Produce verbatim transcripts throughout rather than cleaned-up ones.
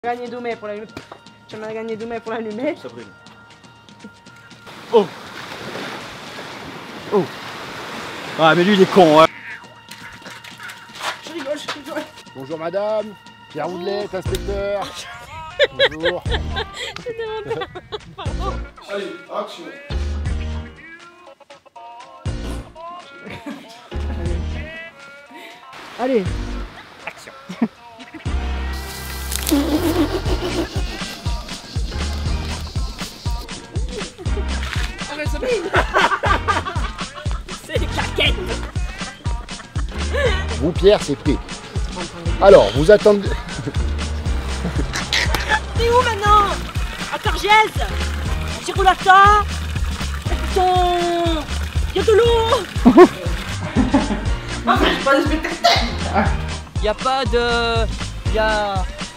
Gagner deux mets pour l'allumer. J'aimerais gagner deux mets pour l'allumer. Sabrine. Oh. Oh. Ah mais lui il est con hein. Je rigole, je rigole. Bonjour madame, Pierre Roudelet, inspecteur. Bonjour. Pardon. Allez, action. Allez. Action. C'est les claquettes. Vous Pierre, c'est prêt. Alors, vous attendez. T'es où maintenant? À Cargèse. Circulata. Putain. Y'a de l'eau. Non, mais c'est pas le spectateur. Y'a pas de... Y'a...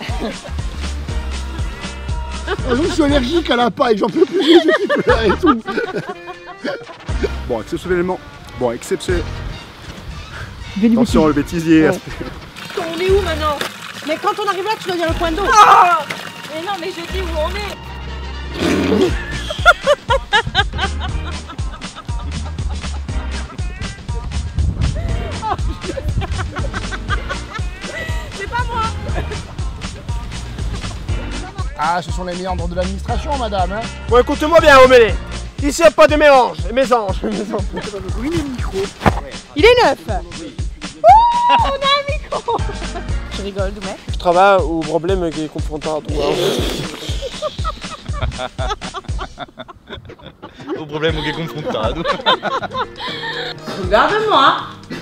Oh non, je suis allergique à la paille, j'en peux plus, j'ai peur et tout. Bon, exceptionnellement. Bon, exceptionnel. Attention, le bêtisier. Ouais. On est où maintenant? Mais quand on arrive là, tu dois dire le point d'eau. Ah mais non, mais je dis où on est. C'est pas moi. Ah, ce sont les méandres de l'administration, madame. Hein. Bon, écoute-moi bien, Omélie. Ici, il n'y a pas de mélange. Les mésanges. Oui, les micros. Il est neuf. Oh, on a un micro. Je rigole, Doumé. Je travaille au problème qui est confrontant à toi. Au problème che è confrontato. Regarde-moi.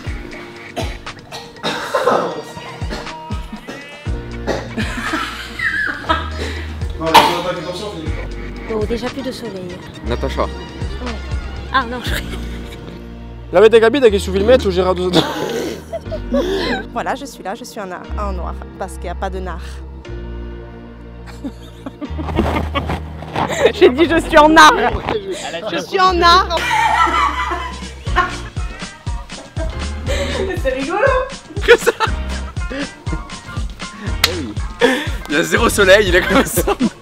Oh, déjà plus de soleil. Natacha. Ah non, je... L'avete capito che su filmetto c'era due... Voilà, je suis là, je suis en, art, en noir, parce qu'il n'y a pas de nard. J'ai dit je suis en art. Je suis en art. C'est rigolo. Que ça? Il y a zéro soleil, il est comme ça.